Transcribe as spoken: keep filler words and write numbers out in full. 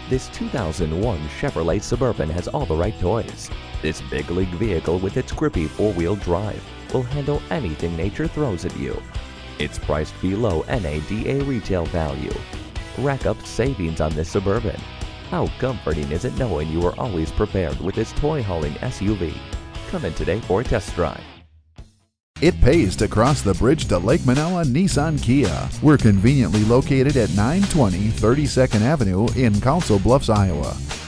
This two thousand one Chevrolet Suburban has all the right toys. This big league vehicle with its grippy four-wheel drive will handle anything nature throws at you. It's priced below N A D A retail value. Rack up savings on this Suburban. How comforting is it knowing you are always prepared with this toy-hauling S U V? Come in today for a test drive. It pays to cross the bridge to Lake Manawa Nissan Kia. We're conveniently located at nine twenty thirty-second Avenue in Council Bluffs, Iowa.